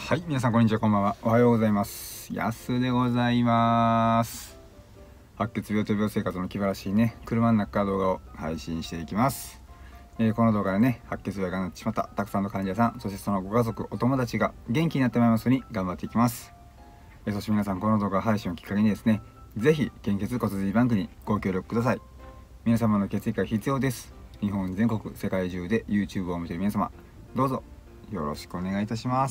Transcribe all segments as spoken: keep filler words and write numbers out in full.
はい、皆さんこんにちは、こんばんは。おはようございます。やすでございます。白血病と病生活の気晴らしいね、車の中動画を配信していきます。えー、この動画でね、白血病がなってしまったたくさんの患者さん、そしてそのご家族、お友達が元気になってまいりますように頑張っていきます。えー、そして皆さん、この動画配信をきっかけにですね、ぜひ献血骨髄バンクにご協力ください。皆様の血液が必要です。日本全国、世界中で YouTube を見ている皆様、どうぞよろしくお願いいたします。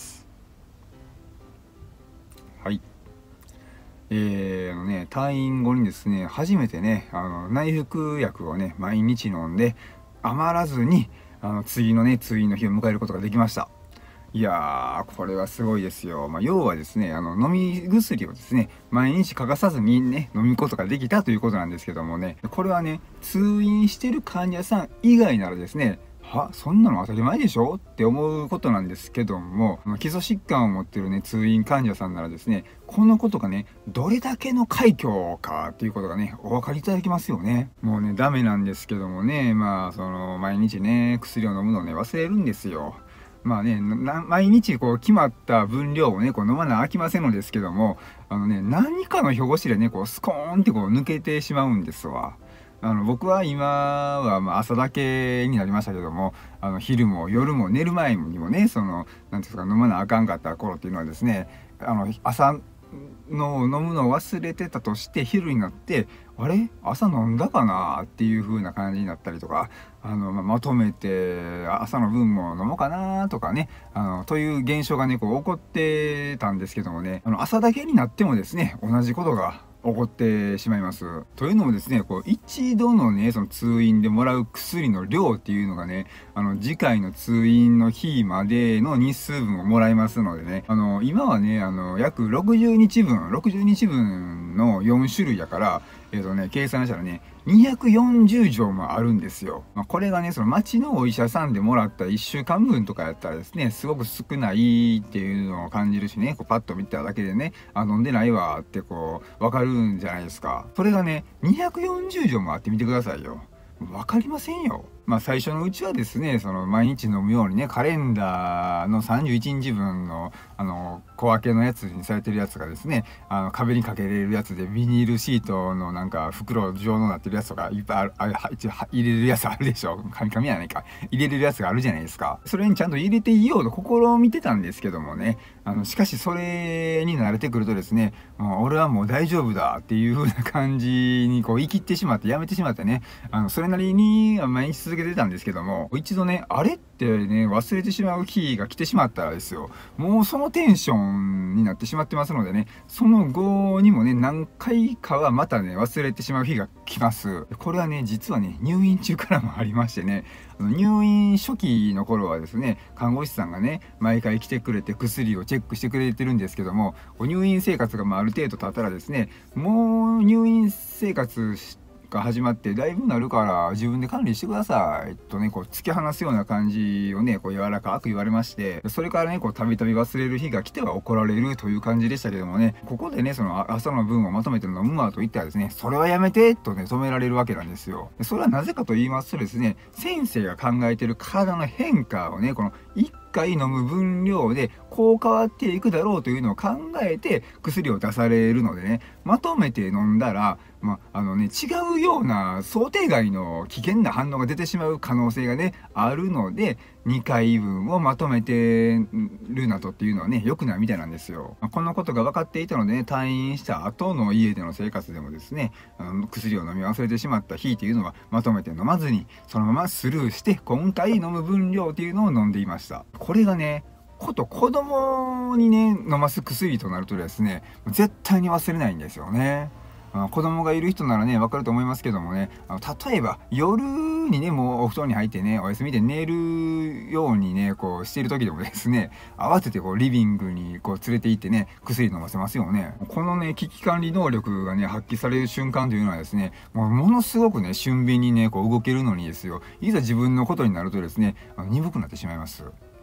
はい。えー、あのね、退院後にですね、初めてね、あの内服薬をね、毎日飲んで、余らずに、あの次のね、通院の日を迎えることができました。いやー、これはすごいですよ。まあ、要はですね、あの飲み薬をですね、毎日欠かさずにね、飲むことができたということなんですけどもね、これはね、通院してる患者さん以外ならですね、はそんなの当たり前でしょって思うことなんですけども、基礎疾患を持ってるね通院患者さんならですね、このことがねどれだけの快挙かっていうことがねお分かりいただけますよね。もうねダメなんですけどもね、まあその毎日ね薬を飲むのをね忘れるんですよ。まあね、毎日こう決まった分量をねこう飲まなあきませんのですけども、あのね何かの表紙でねこうスコーンってこう抜けてしまうんですわ。あの僕は今はまあ朝だけになりましたけども、あの昼も夜も寝る前にもね、その何ていうんですか、飲まなあかんかった頃っていうのはですね、あの朝の飲むのを忘れてたとして昼になってあれ朝飲んだかなっていう風な感じになったりとか、あの、まあ、まとめて朝の分も飲もうかなとかね、あのという現象がねこう起こってたんですけどもね、あの朝だけになってもですね同じことが起こってしまいます。というのもですね、こう一度のねその通院でもらう薬の量っていうのがね、あの次回の通院の日までの日数分をもらいますのでね、あの今はねあの約ろくじゅうにちぶんろくじゅうにちぶんのよんしゅるいやから、えーとね、計算したらねにひゃくよんじゅうじょうもあるんですよ。まあ、これがねその町のお医者さんでもらったいっしゅうかんぶんとかやったらですねすごく少ないっていうのを感じるしね、こうパッと見ただけでね、あ飲んでないわってこう分かるんじゃないですか。それがねにひゃくよんじゅうじょうもあってみてくださいよ。分かりませんよ。まあ最初のうちはですね、その毎日飲むようにねカレンダーのさんじゅういちにちぶんのあの小分けのやつにされてるやつがですね、あの壁にかけれるやつでビニールシートのなんか袋状のなってるやつとかいっぱいある、あれ一応入れるやつあるでしょ。紙紙やないか、入れれるやつがあるじゃないですか。それにちゃんと入れていようと試みてたんですけどもね、あのしかしそれに慣れてくるとですね、もう俺はもう大丈夫だっていう風な感じにこう言い切ってしまってやめてしまってね、あのそれなりに毎日続けてたんですけども、一度ねあれってね忘れてしまう日が来てしまったらですよ、もうそのテンションになってしまってますのでね、その後にもね何回かはまたね忘れてしまう日が来ます。これはね実はね入院中からもありましてね、入院初期の頃はですね看護師さんがね毎回来てくれて薬をチェックしてくれてるんですけども、入院生活がまあある程度経ったらですね、もう入院生活が始まってだいぶなるから自分で管理してくださいとねこう突き放すような感じをねこう柔らかく言われまして、それからねこうたびたび忘れる日が来ては怒られるという感じでしたけどもね、ここでねその朝の分をまとめて飲むわと言ったらですね、それはやめてとね止められるわけなんですよ。それはなぜかと言いますとですね、先生が考えてる体の変化をねこのいっかい飲む分量でこう変わっていくだろうというのを考えて薬を出されるのでね、まとめて飲んだらまあ、あのね、違うような想定外の危険な反応が出てしまう可能性がねあるので、にかいぶんをまとめてるなどっていうのはね良くないみたいなんですよ。このことが分かっていたので、ね、退院した後の家での生活でもですね、あの薬を飲み忘れてしまった日っていうのはまとめて飲まずにそのままスルーして今回飲む分量っていうのを飲んでいました。これがねこと子供にね飲ます薬となるとですね絶対に忘れないんですよね。子供がいる人ならね分かると思いますけどもね、あの例えば夜にねもうお布団に入ってねお休みで寝るようにねこうしている時でもですね、慌ててこうリビングにこう連れて行ってね薬飲ませますよね。このね危機管理能力がね発揮される瞬間というのはですね、もうものすごくね俊敏にねこう動けるのにですよ、いざ自分のことになるとですねあの鈍くなってしまいます。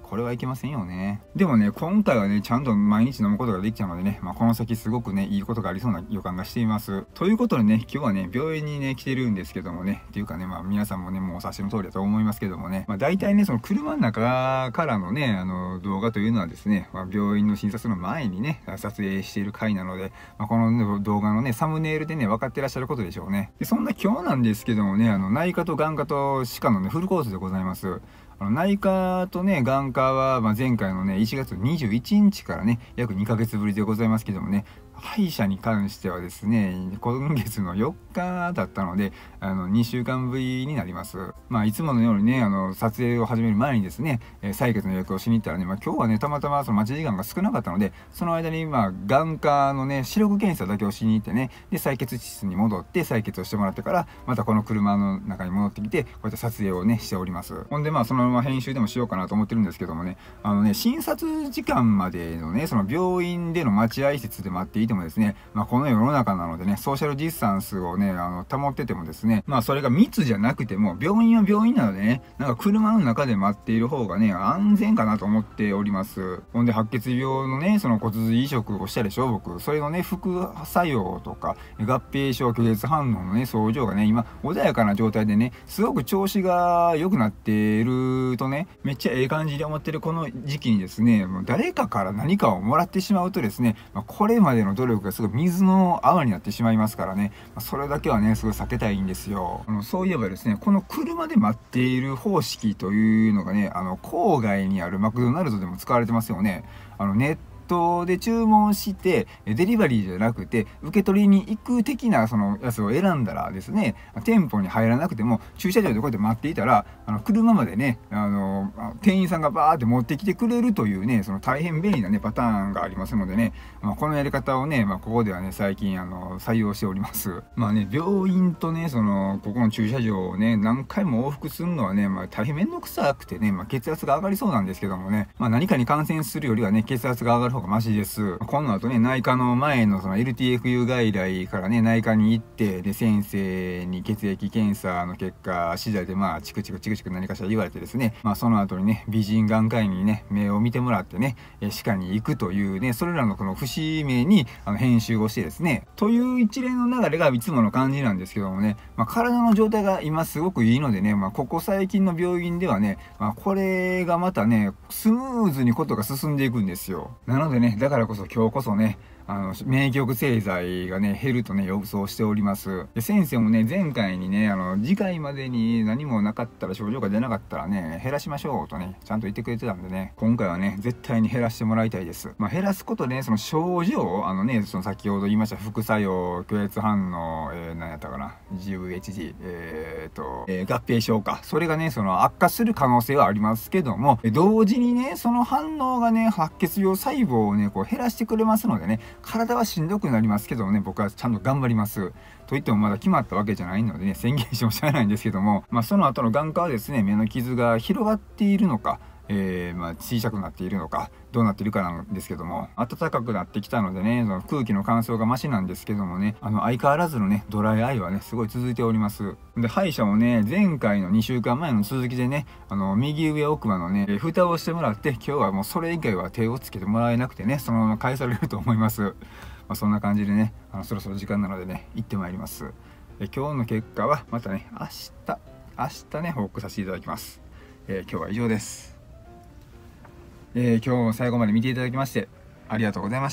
これはいけませんよね。でもね、今回はね、ちゃんと毎日飲むことができたのでね、まあ、この先すごくね、いいことがありそうな予感がしています。ということでね、今日はね、病院にね、来てるんですけどもね、っていうかね、まあ、皆さんもね、もうお察しの通りだと思いますけどもね、まあ、大体ね、その車の中からのね、あの、動画というのはですね、まあ、病院の診察の前にね、撮影している回なので、まあ、この、ね、動画のね、サムネイルでね、分かってらっしゃることでしょうね。で、そんな今日なんですけどもね、あの、内科と眼科と歯科のね、フルコースでございます。あの内科とね、眼科は、まあ、前回のね、いちがつにじゅういちにちからね、約にかげつぶりでございますけどもね、歯医者に関してはですね、今月のよっかだったので、あの、にしゅうかんぶりになります。まあ、いつものようにね、あの、撮影を始める前にですね、えー、採血の予約をしに行ったらね、まあ、今日はね、たまたまその待ち時間が少なかったので、その間に、まあ、眼科のね、視力検査だけをしに行ってね、で、採血室に戻って採血をしてもらってから、またこの車の中に戻ってきて、こうやって撮影をね、しております。ほんで、まあ、そのまま編集でもしようかなと思ってるんですけどもね、あのね、診察時間までのね、その病院での待合室で待っていてもですね、まあ、この世の中なのでね、ソーシャルディスタンスをね、あの、保っててもですね、まあ、それが密じゃなくても、病院は病院なのでね、なんか車の中で待っている方がね、安全かなと思っております。ほんで、白血病のね、その骨髄移植をしたでしょ、僕。それのね、副作用とか、合併症、拒絶反応のね、症状がね、今、穏やかな状態でね、すごく調子が良くなっているとね、めっちゃええ感じで思ってるこの時期にですね、もう誰かから何かをもらってしまうとですね、まあ、これまでの努力がすごい水の泡になってしまいますからね、まあ、それだけはね、すごい避けたいんですよ。あのそういえばですね、この車で待っている方式というのがね、あの郊外にあるマクドナルドでも使われてますよね。あのネットで注文してデリバリーじゃなくて受け取りに行く的なそのやつを選んだらですね、店舗に入らなくても駐車場でこうやって待っていたら、あの車までね、あの店員さんがバーって持ってきてくれるというね、その大変便利なねパターンがありますのでね、まあ、このやり方をね、まあ、ここではね最近あの採用しております。まあね、病院とね、そのここの駐車場をね何回も往復するのはね、まあ、大変面倒くさくてね、まあ、血圧が上がりそうなんですけどもね、まあ、何かに感染するよりはね、血圧が上がる方がマシです。この後ね、内科の前のその エルティーエフユー 外来からね、内科に行って、で、先生に血液検査の結果次第でまあ、チクチクチクチク何かしら言われてですね、まあ、その後にね、美人眼科医にね、目を見てもらってね、歯科に行くというね、それらのこの節目にあの編集をしてですね、という一連の流れがいつもの感じなんですけどもね、まあ、体の状態が今すごくいいのでね、まあ、ここ最近の病院ではね、まあ、これがまたね、スムーズにことが進んでいくんですよ。なのでね、だからこそ今日こそね、あの免疫抑制剤がね減るとね予想しております。で先生もね、前回にね、あの次回までに何もなかったら、症状が出なかったらね減らしましょうとねちゃんと言ってくれてたんでね、今回はね絶対に減らしてもらいたいです。まあ、減らすことでね、その症状、あのね、その先ほど言いました副作用、拒絶反応、えー、何やったかな、 ジーブイエイチジー、えー、と、えー、合併症か、それがねその悪化する可能性はありますけども、同時にねその反応がね白血病細胞をねこう減らしてくれますのでね、体はしんどくなりますけどね、僕はちゃんと頑張ります。といってもまだ決まったわけじゃないのでね、宣言してもしゃあないんですけども、まあ、その後の眼科はですね、目の傷が広がっているのか、えー、まあ小さくなっているのか、どうなっているかなんですけども、暖かくなってきたのでね、その空気の乾燥がマシなんですけどもね、あの相変わらずのねドライアイはねすごい続いております。で歯医者もね、前回のにしゅうかんまえの続きでね、あの右上奥歯のね蓋をしてもらって、今日はもうそれ以外は手をつけてもらえなくてね、そのまま返されると思います。まあ、そんな感じでね、あのそろそろ時間なのでね行ってまいります。で今日の結果はまたね明日明日ね報告させていただきます。えー、今日は以上です。えー、今日も最後まで見ていただきましてありがとうございました。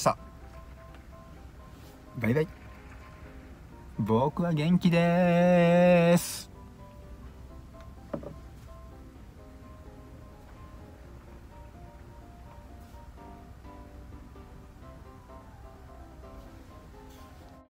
バイバイ。僕は元気です。